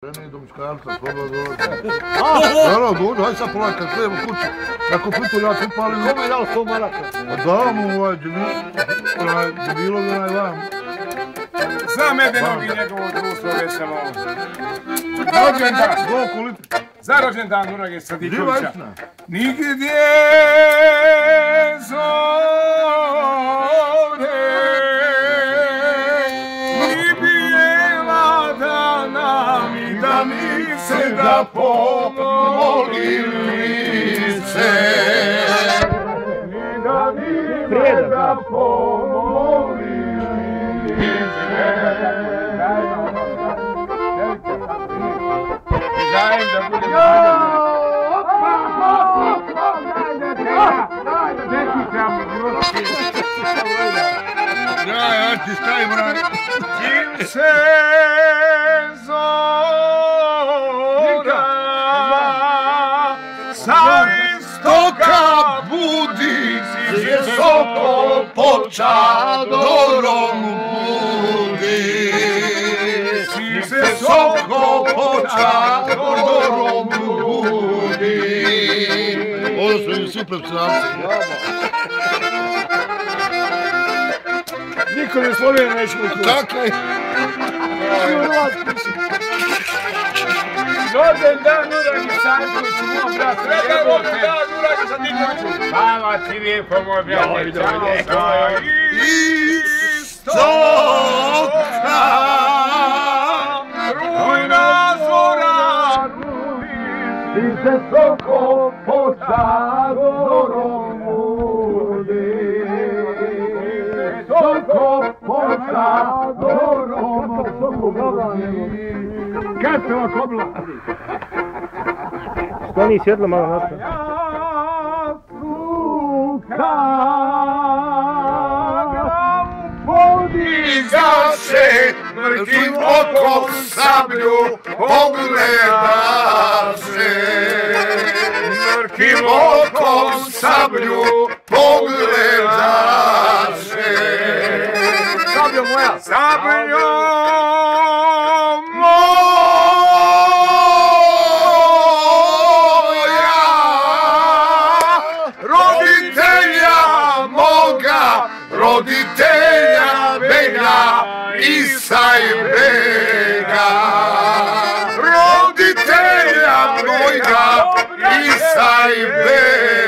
Ženi do muškarca, slobodno dolazi. Naravno, dođu, hajde sad polaka, kad idemo kuću. Na kompjuter ja ću upalim. Kome je dao 100 maraka? Pa da mu debilovi onaj vam. Znam Medenog i njegovo društvo, već sam ovo. Za rođendan. Za rođendan Nurage Sadikovića. Živa istina. Nigdje zore, ni bijela dana, mi da mi se da pomolim lice. Ni da mi se da pomolim lice. Zajem da budem Ja ti stavim raj. Čim se zora sa istoka budi, si visoko pod čadorom budi. Si se visoko pod čadorom budi. Ovo su mi svi profesionalci. Niko ne Slovenija neće mi kući. Tako je. Rođen dan Nuragi Sadikoviću, moj brat. Sretan rođen dan Nuragi Sadikoviću. Hvala ti lijepo, moj brat. Istoka rujna zora rudi, ti se soko pod čadorom budi. Soko pod čadorom budi. Kartova kobla. Skloni svjetlo malo nastavno. Jasuka podigaše, mrkim okom sablju pogledaše. Mrkim okom sablju pogledaše. Sabljo moja! Sabljo moja! Roditelja moga, roditelja Bega, Isaj Bega. Roditelja mojega, Isaj Bega.